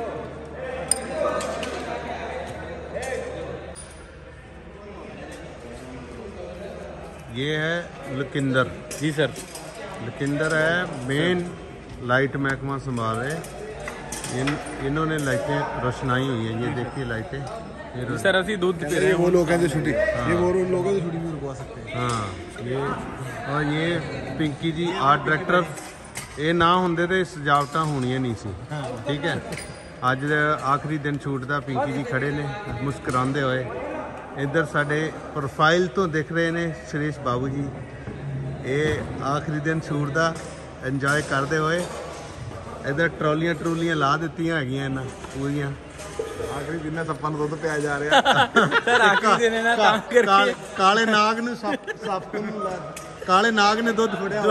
ये है लकिंदर जी सर। लकिंदर है मेन लाइट महकमा संभाल रहे। इन्होंने लाइटें रोशनाई हुई है, ये देखिए लाइटें। सर असि दूध पी रहे हैं, वो लोग हैं जो छुट्टी, ये वो लोग हैं जो छुट्टी में रुकवा सकते हैं। हाँ ये, और ये पिंकी जी आर्ट डायरैक्टर। ये ना होंगे तो सजावट होनी नहीं सी। ठीक है, अज आखिरी दिन शूट का पिंकी जी खड़े ने मुस्कुराते हुए। इधर साडे प्रोफाइल तो दिख रहे हैं सुरेश बाबू जी, ये आखिरी दिन शूट का इंजॉय करते हुए। इधर ट्रॉलियां ट्रूलियां ला दी है पूरियां। आखिरी दिन सप्पा नूं दुध पिया जा रहा सर आखिरी दिन है ना, काम करके काले नाग ने सप काले नाग ने दुध फड़िया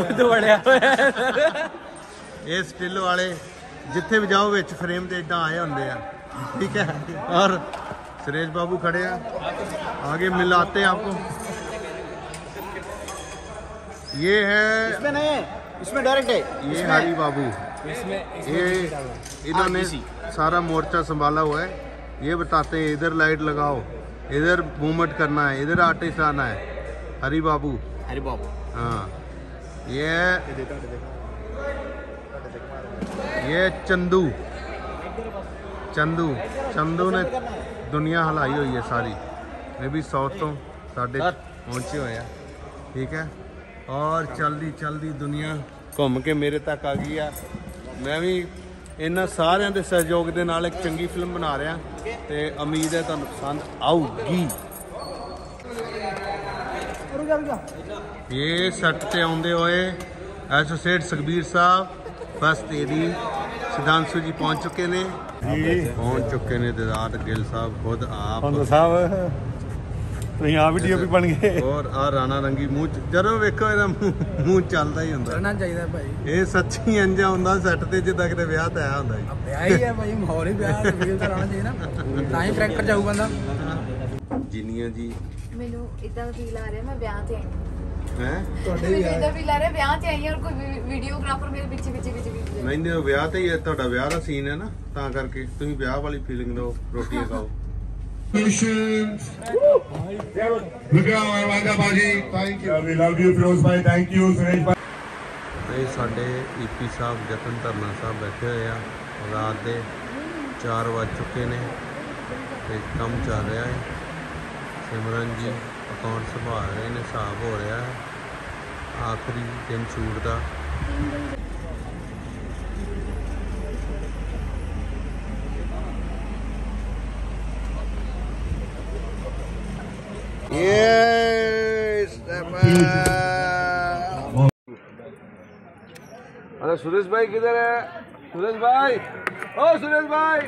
ये स्टिल वाले जिथे भी जाओ विच फ्रेम ते इदां आए होंदे आ। ठीक है, और सुरेश बाबू खड़े हैं, आगे मिलाते हैं आपको। ये है, इसमें नहीं है, इसमें डायरेक्ट है। ये हरी बाबू, ये इन्होंने सारा मोर्चा संभाला हुआ है। ये बताते हैं इधर लाइट लगाओ, इधर मूवमेंट करना है, इधर आर्टिस्ट आना है। हरी बाबू, हरी बाबू। हाँ ये चंदू चंदू ने दुनिया हिलाई हुई है सारी। ये भी साउथ तो साढ़े पहुंचे हुए हैं। ठीक है, और चलती चलती दुनिया घूम के मेरे तक आ गई है। मैं भी इन्होंने सारे के सहयोग के नाल एक चंगी फिल्म बना रहा, तो उम्मीद है तुहानू पसंद आऊगी। ये सट से आते हुए एसोसिएट सुखबीर साहब, बस तेरी सिद्धांशु जी पहुंच चुके ने, दिदार गिल साहब खुद आप साहब, तो आप भी डीओपी बन गए। और आ राणा रंगी मुँह जदों वेखो ਇਹਦਾ ਮੂੰਹ ਚੱਲਦਾ ਹੀ ਹੁੰਦਾ। करना चाहिए भाई, ਇਹ ਸੱਚੀ ਅੰਜਾ ਹੁੰਦਾ ਸੈੱਟ ਤੇ ਜਿੱਦਾਂ ਕਿਤੇ ਵਿਆਹ ਤੇ ਆਇਆ ਹੁੰਦਾ ਜੀ। ਵਿਆਹ ਹੀ ਹੈ ਭਾਈ, ਮਾਹੌਲ ਹੀ ਵਿਆਹ ਦਾ ਫੀਲ ਤਾਂ ਰਹਿਣਾ ਚਾਹੀਦਾ ਨਾ, ਤਾਂ ਹੀ ਕਰੈਕਟਰ ਜਾਊ ਬੰਦਾ। ਜਿੰਨੀਆਂ ਜੀ ਮੈਨੂੰ ਇਦਾਂ ਦਾ ਫੀਲ ਆ ਰਿਹਾ ਮੈਂ ਵਿਆਹ ਤੇ ਆਈ ਹੈ, ਤੁਹਾਡੇ ਵੀ ਇਦਾਂ ਫੀਲ ਆ ਰਿਹਾ ਵਿਆਹ ਤੇ ਆਈ ਔਰ ਕੋਈ ਵੀਡੀਓਗ੍ਰਾਫਰ ਮੇਰੇ ਪਿੱਛੇ ਨਹੀਂ ਵਿਆਹ ਤੇ ਹੀ ਤੁਹਾਡਾ ਵਿਆਹ ਦਾ ਸੀਨ ਹੈ ਨਾ, ਤਾਂ ਕਰਕੇ ਤੁਸੀਂ ਵਿਆਹ ਵਾਲੀ ਫੀਲਿੰਗ ਲਓ, ਰੋਟੀਆਂ ਖਾਓ। We love you Firoz bhai, thank you Suresh bhai। ਇਹ ਸਾਡੇ ਈਪੀ ਸਾਹਿਬ ਜਤਨ ਧਰਨਾ ਸਾਹਿਬ ਬੈਠੇ ਹੋਏ ਆ, ਰਾਤ ਦੇ 4 ਵੱਜ ਚੁੱਕੇ ਨੇ ਤੇ ਕੰਮ ਚੱਲ ਰਿਹਾ ਹੈ। ਸਿਮਰਨ ਜੀ ਅਕਾਊਂਟ ਸੰਭਾਲ ਰਹੇ ਨੇ, ਹਿਸਾਬ ਹੋ ਰਿਹਾ ਹੈ ਆਖਰੀ ਦਿਨ ਸ਼ੂਟ ਦਾ। अरे सुरेश भाई किधर है? सुरेश भाई, ओ सुरेश भाई,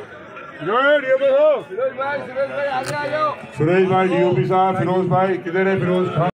सुरेश भाई डीओपी साहब, फिरोज भाई किधर है? फिरोज